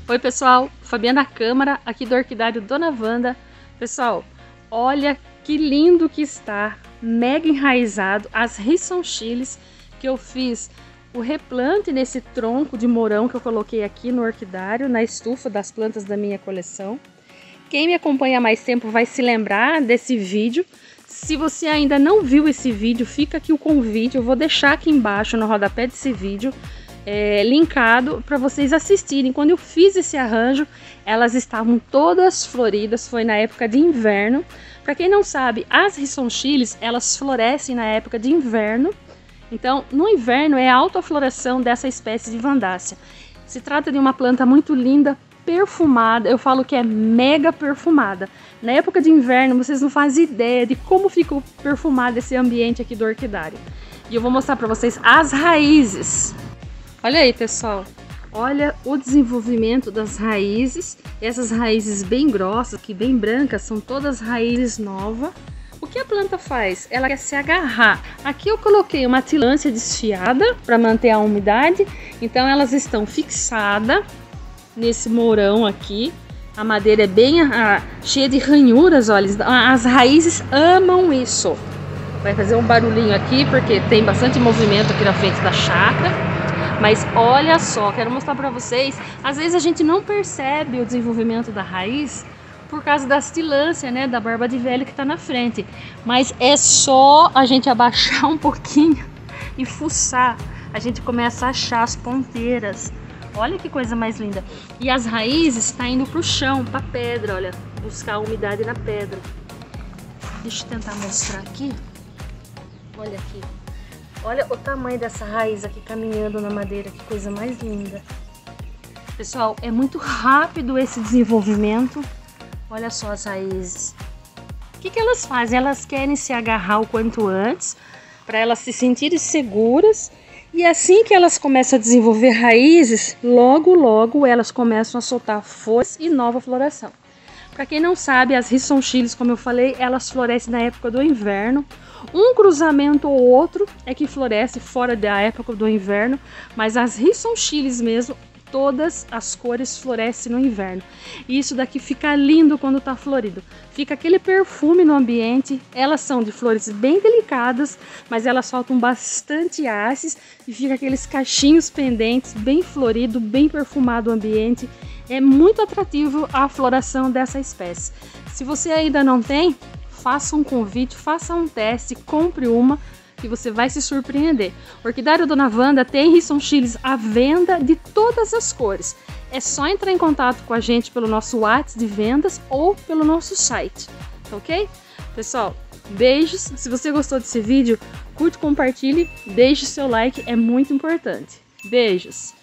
Oi pessoal, Fabiana Câmara, aqui do Orquidário Dona Wanda. Pessoal, olha que lindo que está, mega enraizado, as rissonchiles que eu fiz o replante nesse tronco de mourão que eu coloquei aqui no orquidário, na estufa das plantas da minha coleção. Quem me acompanha há mais tempo vai se lembrar desse vídeo. Se você ainda não viu esse vídeo, fica aqui o convite, eu vou deixar aqui embaixo no rodapé desse vídeo, linkado para vocês assistirem. Quando eu fiz esse arranjo, elas estavam todas floridas, foi na época de inverno. Para quem não sabe, as rissonchiles, elas florescem na época de inverno. Então, no inverno é a autofloração dessa espécie de Vandácea. Se trata de uma planta muito linda, perfumada, eu falo que é mega perfumada. Na época de inverno, vocês não fazem ideia de como fica perfumado esse ambiente aqui do orquidário. E eu vou mostrar para vocês as raízes. Olha aí, pessoal, olha o desenvolvimento das raízes. Essas raízes bem grossas, aqui bem brancas, são todas raízes novas. O que a planta faz? Ela quer se agarrar. Aqui eu coloquei uma tilância desfiada para manter a umidade. Então elas estão fixadas nesse mourão aqui. A madeira é bem cheia de ranhuras, olha. As raízes amam isso. Vai fazer um barulhinho aqui porque tem bastante movimento aqui na frente da chácara. Mas olha só, quero mostrar para vocês, às vezes a gente não percebe o desenvolvimento da raiz por causa das tilância, né, da barba de velho que está na frente. Mas é só a gente abaixar um pouquinho e fuçar, a gente começa a achar as ponteiras. Olha que coisa mais linda. E as raízes estão indo para o chão, para a pedra, olha, buscar a umidade na pedra. Deixa eu tentar mostrar aqui. Olha aqui. Olha o tamanho dessa raiz aqui caminhando na madeira, que coisa mais linda. Pessoal, é muito rápido esse desenvolvimento. Olha só as raízes. O que elas fazem? Elas querem se agarrar o quanto antes, para elas se sentirem seguras. E assim que elas começam a desenvolver raízes, logo elas começam a soltar folhas e nova floração. Para quem não sabe, as rissonchiles, como eu falei, elas florescem na época do inverno. Um cruzamento ou outro é que floresce fora da época do inverno, mas as rissonchiles mesmo, todas as cores florescem no inverno. E isso daqui fica lindo quando está florido. Fica aquele perfume no ambiente. Elas são de flores bem delicadas, mas elas soltam bastante hastes e fica aqueles cachinhos pendentes, bem florido, bem perfumado o ambiente. É muito atrativo a floração dessa espécie. Se você ainda não tem, faça um convite, faça um teste, compre uma, que você vai se surpreender. Orquidário Dona Wanda tem rissonchiles à venda de todas as cores. É só entrar em contato com a gente pelo nosso WhatsApp de vendas ou pelo nosso site, ok? Pessoal, beijos. Se você gostou desse vídeo, curte, compartilhe, deixe seu like, é muito importante. Beijos!